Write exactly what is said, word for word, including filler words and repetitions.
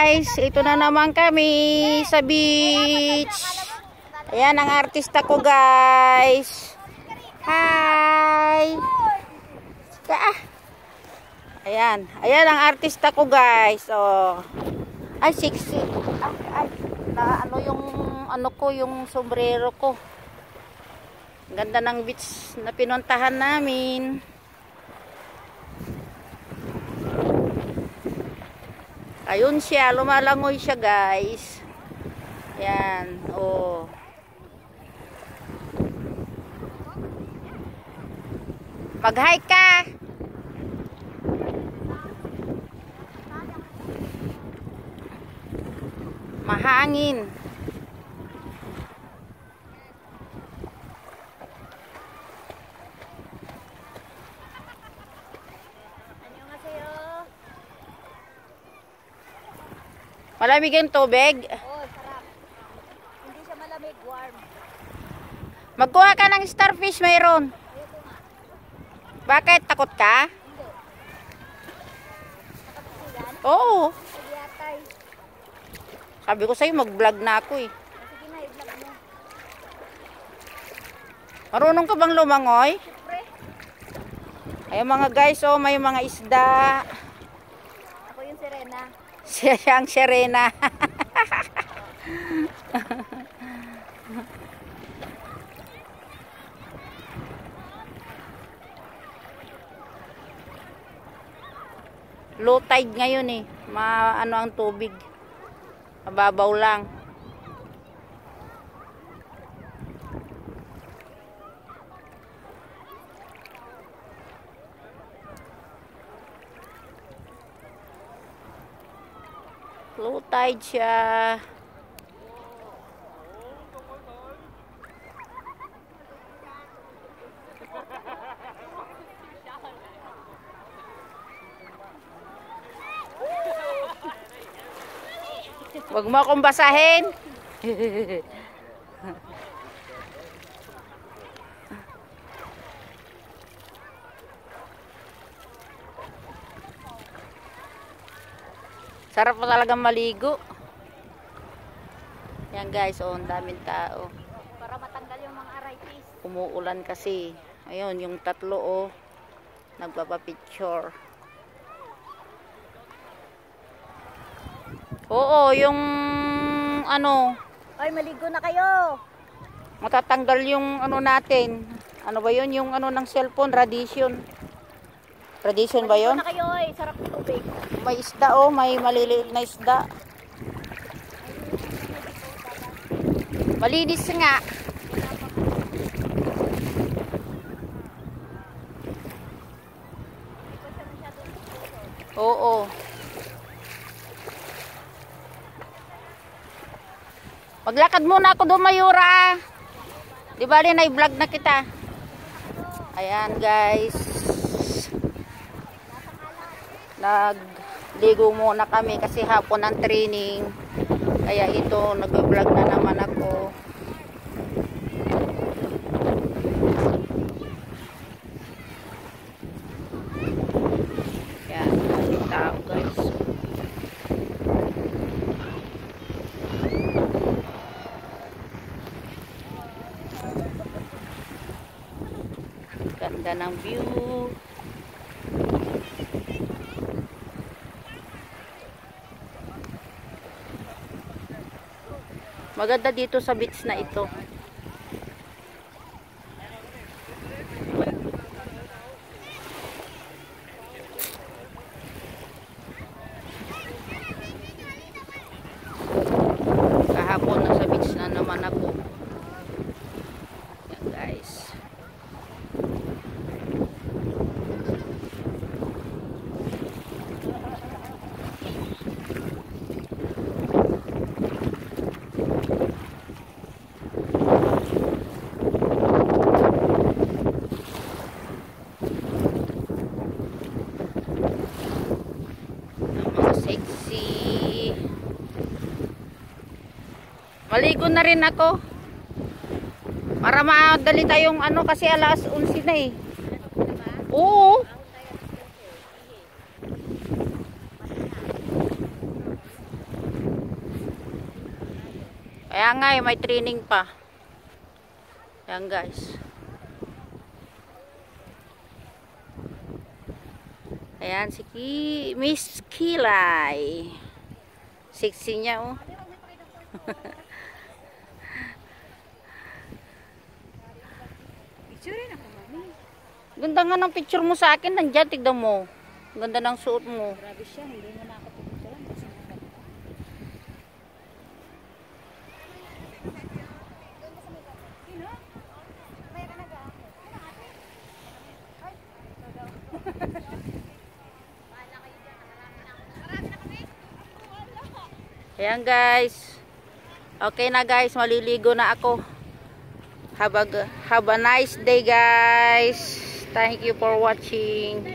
guys, ito na naman kami sa beach. Ayan ang artista ko guys. Hi. Ah. Ayan, ayan ang artista ko guys. Oh. Ay sexy. Ay, ay. Na ano yung ano ko, yung sombrero ko. Ganda ng beach na pinuntahan namin. Ayun siya, lumalangoy siya guys. Yan, oh. Mag-hi ka. Mahangin. Malamig yung tubig? Oo, sarap. Hindi siya malamig, warm. Magkuha ka ng starfish, mayroon. Bakit? Takot ka? Hindi. Nakapit yan? Oo. Sige atay. Sabi ko sa'yo, mag-vlog na ako eh. Sige na, i-vlog mo. Marunong ka bang lumangoy? Siyempre. Ayun mga guys, oh, may mga isda. Ako yung Serena. Siya siyang Serena. Low tide ngayon eh. Ma ano ang tubig. Mababaw lang. Low tide siya. Huwag mo akong basahin. Sarap pa talagang maligo. Yan guys, oh, ang daming tao. Para matanggal yung mga arthritis. Umuulan kasi. Ayun, yung tatlo oh, nagpapapicture. Oo, yung ano, Ay, maligo na kayo. matatanggal yung ano natin. Ano ba yun? Yung ano ng cellphone, radiation. Radiation ba Maligo yun? na kayo, eh. Sarap ng tubig. May isda oh, may maliliit na isda. Malinis nga. Oo. Maglakad muna ako doon, Mayura. Di ba rin ay vlog na kita. Ayan guys. Nagligo muna kami kasi hapon ang training. Kaya ito, nag-vlog na naman ako. Yan, daming tao guys. Ganda ng view. Maganda dito sa beach na ito. Kahapon nasa beach na naman ako. Yan guys. Maligo na rin ako. Para madali tayong ano kasi alas unsi na eh. Oo. Kaya nga eh, may training pa. Ayan guys. Ayan si Ki, Miss Kilay. Sexy niya oh. Ganda nga ng picture mo sa akin. Nandiyan, tignan mo. Ganda ng suot mo. Grabe siya, hindi mo na ako pipicturean kasi maganda. Ayan guys. Okay na guys, maliligo na ako. Have a, have a nice day guys. Thank you for watching.